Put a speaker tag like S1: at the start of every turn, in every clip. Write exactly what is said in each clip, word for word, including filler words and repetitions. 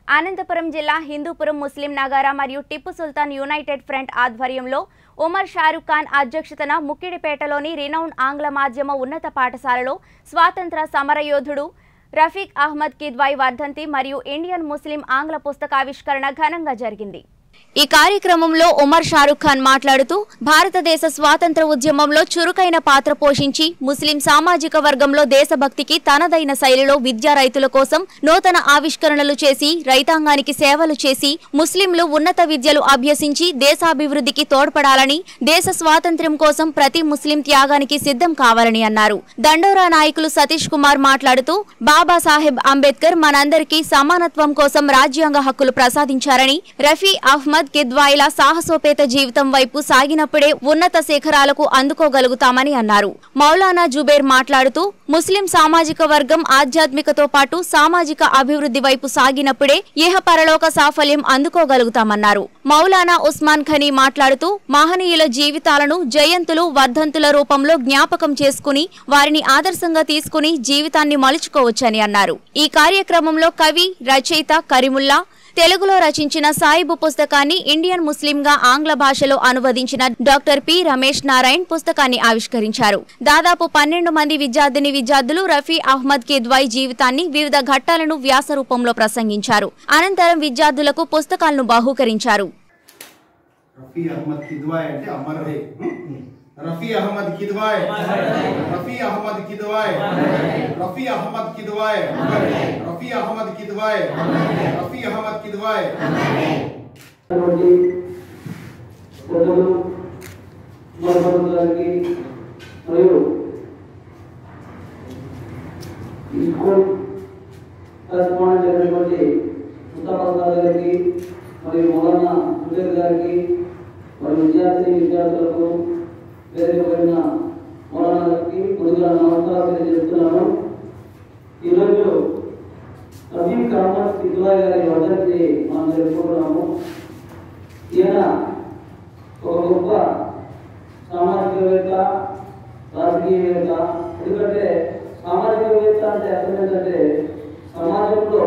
S1: అనంతపురం జిల్లా హిందూపురం ముస్లిం నగర మరియు టిప్పు సుల్తాన్ యునైటెడ్ ఫ్రంట్ ఆధ్వర్యంలో ఉమర్ షారుఖ్ ఖాన్ అధ్యక్షతన ముక్కిడిపేటలోని రినౌండ్ ఆంగ్ల మాధ్యమ ఉన్నత పాఠశాలలో స్వాతంత్ర సమరయోధుడు రఫీక్ అహ్మద్ కిద్వాయి వర్ధంతి మరియు ఇండియన్ ముస్లిం ఆంగ్ల పుస్తకావిష్కరణ ఘనంగా జరిగింది। ఈ కార్యక్రమంలో ఉమర్ షారుఖ్ ఖాన్ మాట్లాడుతూ భారతదేశ స్వాతంత్ర ఉద్యమంలో చురుకైన పాత్ర పోషించి ముస్లిం సామాజిక వర్గంలో దేశభక్తికి తనదైన శైలిలో విద్యా రైతుల కోసం నూతన ఆవిష్కరణలు చేసి రైతాంగానికి సేవలు చేసి ముస్లింలు ఉన్నత విద్యలు అభ్యసించి దేశాభివృద్ధికి తోడ్పడాలని దేశ స్వాతంత్ర్యం కోసం ప్రతి ముస్లిం త్యాగానికి సిద్ధం కావాలని అన్నారు। దండోరా నాయకులు సతీష్ కుమార్ మాట్లాడుతూ బాబాసాహెబ్ అంబేద్కర్ మనందరికీ సమానత్వం కోసం రాజ్యాంగ హక్కులు ప్రసాదించారని రఫీ అహ్మద్ కిద్వాయిల సాహసోపేత జీవితం వైపు సాగినప్పుడే ఉన్నత శిఖరాలకు అందుకోగలుగుతామని అన్నారు। మౌలానా జుబేర్ మాట్లాడుతూ ముస్లిం సామాజిక వర్గం ఆధ్యాత్మికతో పాటు సామాజిక అభివృద్ధి వైపు సాగినప్పుడే ఇహ పరలోక సాఫల్యం అందుకోగలుగుతామన్నారు। మౌలానా ఉస్మాన్ ఖనీ మాట్లాడుతూ మహనీయుల జీవితాలను జయంతులు వర్ధంతుల రూపంలో జ్ఞాపకం చేసుకుని వారిని ఆదర్శంగా తీసుకుని జీవితాన్ని మలుచుకోవచ్చని అన్నారు। ఈ కార్యక్రమంలో కవి రచయిత కరీముల్లా తెలుగులో రచించిన సాయిబు పుస్తకాన్ని ఇండియన్ ముస్లింగా ఆంగ్ల భాషలో అనువదించిన డాక్టర్ పి రమేష్ నారాయణ్ పుస్తకాన్ని ఆవిష్కరించారు। దాదాపు పన్నెండు మంది విద్యార్థిని విద్యార్థులు రఫీ అహ్మద్ కిద్వాయి జీవితాన్ని వివిధ ఘట్టాలను వ్యాస రూపంలో ప్రసంగించారు। అనంతరం విద్యార్థులకు పుస్తకాలను బహూకరించారు।
S2: రఫీ అహ్మద్ కిద్వాయి అంటే అమర్ హై రఫీ అహ్మద్ కిద్వాయి రఫీ అహ్మద్ కిద్వాయి రఫీ అహ్మద్ కిద్వాయి రఫీ అహ్మద్ కిద్వాయి రఫీ అహ్మద్ కిద్వాయి
S3: మరియు ఈ స్కూల్ కరెస్పాండెంట్ అయినటువంటి ఉత్తరాబాద్ గారికి మరియు మౌలానా జుబేర్ గారికి మరియు విద్యార్థి విద్యార్థులకు వేదికపైన మౌలానా గారికి ముందుగా నమస్కారాలు తెలియజేస్తున్నాను। ఈరోజు రఫీక్ అహ్మద్ కిద్వాయి గారి వర్ధంతి మనం జరుపుకుంటున్నాము। ఈయన ఒక గొప్ప సామాజికవేత్త రాజకీయవేత్త। ఎందుకంటే సామాజికవేత్త అంటే అర్థం ఏంటంటే సమాజంలో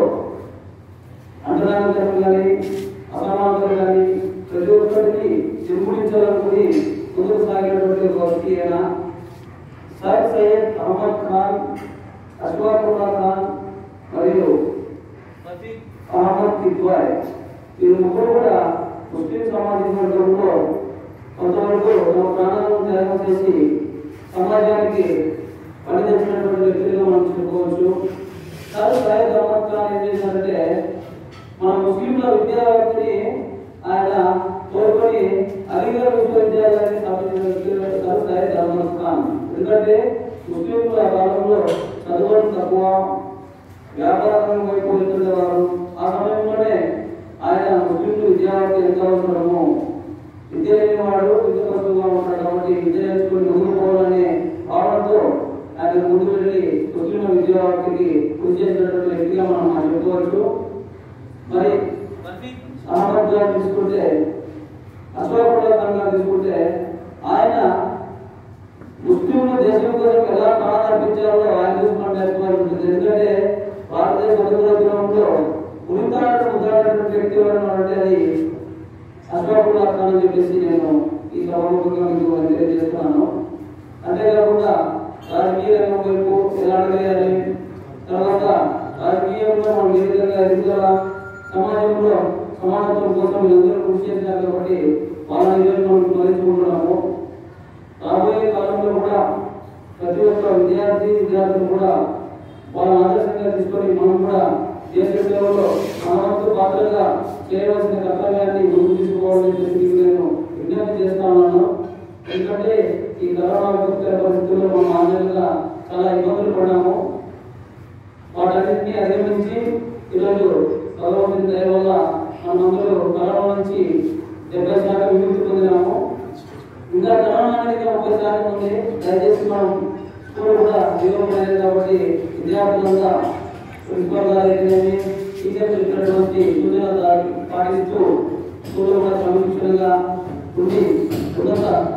S3: అంటరానితనం కానీ అసమానతలు కానీ ప్రతి ఒక్కరికి నిర్మూలించాలనుకుని ముందుకు సాగినటువంటి ఒక వ్యక్తి అయిన సర్ సయ్యద్ అహ్మద్ ఖాన్ అష్ఫాకుల్లా ఖాన్ మరియు రఫీక్ అహ్మద్ కిద్వాయి వీరు ముగ్గురు కూడా ముస్లిం సామాజిక వర్గంలో కొంతవరకు తమ ప్రాణాలను త్యాగం చేసి సమాజానికి పనిచేసినటువంటి వ్యక్తులుగా మనం చెప్పుకోవచ్చు। సర్ సయ్యద్ అహ్మద్ ఖాన్ ఏం చేశారంటే మన ముస్లింల విద్యార్థిని ఆయన తోడ్పడి అలీగఢ్ విశ్వవిద్యాలయాన్ని స్థాపించిన సర్ సయ్యద్ అహ్మద్ ఖాన్। ఎందుకంటే ముస్లింల కాలంలో చదువులు తక్కువ, వ్యాపారం వైపు వెళ్తుండేవారు। ఆ సమయంలోనే ఆయన ముస్లింలు విద్యార్థి ఎంత అవసరము, విద్య లేని వాడు విద్య తక్కువగా ఉంటాడు కాబట్టి విద్య నేర్చుకుని ముందుకు పోవాలనే భావనతో ఆయన ముందు వెళ్ళి ముస్లింల విద్యార్థికి కృషి చేసినటువంటి వ్యక్తిగా మనం చెప్పుకోవచ్చు। మరి అహ్మద్ గారు తీసుకుంటే అష్ఫాకుల్లా ఖాన్ గారు తీసుకుంటే ఆయన ముస్లింల దేశం కోసం ఎలా ప్రాణాలు అర్పించాలో ఆయన తీసుకున్న నేర్చుకోవాల్సి ఉంటుంది। ఎందుకంటే భారతదేశ స్వతంత్రోద్యమంలో ఉనితాడు ముద్దాడినటువంటి వ్యక్తి ఎవరైనా అంటే అది అష్ఫాకుల్లా ఖాన్ అని చెప్పేసి నేను ఈ సభాముఖంగా మీకు తెలియజేస్తున్నాను। అంతేకాకుండా రాజకీయ రంగం వైపు ఎలా అడగేయాలి, తర్వాత రాజకీయంలో మనం ఏ విధంగా ఎదుగుదల, సమాజంలో సమానత్వం కోసం వీళ్ళందరూ కృషి చేసినారు కాబట్టి వాళ్ళని ఈరోజు మనం స్మరించుకుంటున్నాము। రాబోయే కాలంలో కూడా ప్రతి ఒక్క విద్యార్థి విద్యార్థులు కూడా వాళ్ళని ఆదర్శంగా తీసుకొని మనం కూడా దేశ సేవలో మన వంతు పాత్రగా చేయవలసిన కర్తవ్యాన్ని ముందు తీసుకోవాలని చెప్పి నేను విజ్ఞప్తి చేస్తా ఉన్నాను। ఎందుకంటే ఈ కరోనా పరిస్థితుల్లో మనం ఆందోళనగా చాలా ఇబ్బందులు పడ్డాము। వాటన్నింటినీ అధిగమించి ఈరోజు భగవంతుని దయ వల్ల మనందరూ కరోనా నుంచి డెబ్బై శాతం విముక్తి పొందినాము। ఇంకా కరోనా అనేది ముప్పై శాతం ఉంది। దయచేసి మనం స్కూల్ కూడా జీవోలేదు కాబట్టి విద్యార్థులంతా ప్రిన్సిపల్ గారు అయితేనేమి టీచర్ చెప్పినటువంటి సూచనలు పాటిస్తూ స్కూల్లో కూడా క్రమశిక్షణగా ఉండి ఉన్నత